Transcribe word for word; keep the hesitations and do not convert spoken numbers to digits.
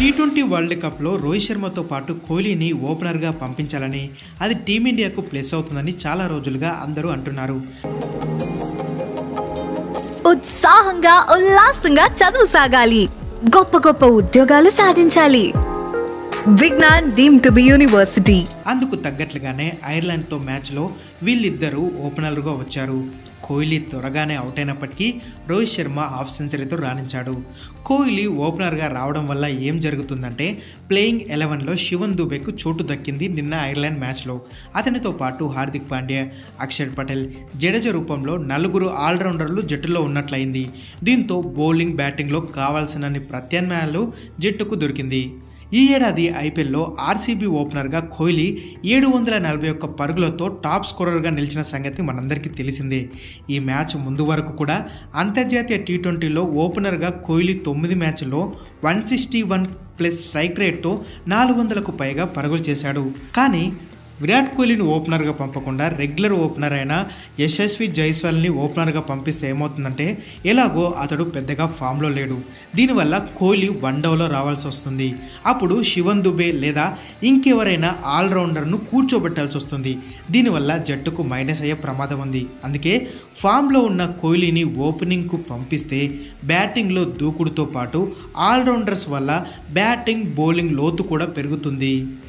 T twenty world కప్లో రోహిత్ శర్మతో పాటు కోహ్లీని ఓపెనర్గా పంపించాలని, అది టీమిండియాకు ప్లస్ అవుతుందని చాలా రోజులుగా అందరూ అంటున్నారు. ఉత్సాహంగా ఉల్లాసంగా చదువు సాగాలి, గొప్ప గొప్ప ఉద్యోగాలు సాధించాలి. Vignan deemed to be university. అందుకు తగ్గట్లుగానే ఐర్లాండ్తో మ్యాచ్లో వీళ్ళిద్దరూ ఓపెనర్గా వచ్చారు. కోహ్లీ త్వరగానే అవుట్ అయినప్పటికీ రోహిత్ శర్మ హాఫ్ సెంచరీతో రాణించాడు. కోహ్లీ ఓపెనర్గా రావడం వల్ల ఏం జరుగుతుందంటే, ప్లేయింగ్ ఎలెవెన్లో శివన్ దుబేకు చోటు దక్కింది నిన్న ఐర్లాండ్ మ్యాచ్లో. అతనితో పాటు హార్దిక్ పాండ్యా, అక్షర్ పటేల్, జడేజా రూపంలో నలుగురు ఆల్రౌండర్లు జట్టులో ఉన్నట్లయింది. దీంతో బౌలింగ్, బ్యాటింగ్లో కావాల్సినన్ని ప్రత్యామ్నాయాలు జట్టుకు దొరికింది. ఈ ఏడాది ఐపీఎల్లో ఆర్సీబీ ఓపెనర్గా కోహ్లీ ఏడు వందల నలభై ఒక్క పరుగులతో టాప్ స్కోరర్గా నిలిచిన సంగతి మనందరికీ తెలిసిందే. ఈ మ్యాచ్ ముందు వరకు కూడా అంతర్జాతీయ టీ ట్వంటీలో ఓపెనర్గా కోహ్లీ తొమ్మిది మ్యాచ్ల్లో one sixty one plus strike రేట్తో నాలుగు వందలకు పైగా పరుగులు చేశాడు. కానీ విరాట్ కోహ్లీని ఓపెనర్గా పంపకుండా రెగ్యులర్ ఓపెనర్ అయిన యశస్వి జైస్వాల్ని ఓపెనర్గా పంపిస్తే ఏమవుతుందంటే, ఎలాగో అతడు పెద్దగా ఫామ్లో లేడు. దీనివల్ల కోహ్లీ వన్డౌన్లో రావాల్సి వస్తుంది. అప్పుడు శివన్ దుబే లేదా ఇంకెవరైనా ఆల్రౌండర్ను కూర్చోబెట్టాల్సి వస్తుంది. దీనివల్ల జట్టుకు మైనస్ అయ్యే ప్రమాదం ఉంది. అందుకే ఫామ్లో ఉన్న కోహ్లీని ఓపెనింగ్కు పంపిస్తే బ్యాటింగ్లో దూకుడుతో పాటు ఆల్రౌండర్స్ వల్ల బ్యాటింగ్, బౌలింగ్ లోతు కూడా పెరుగుతుంది.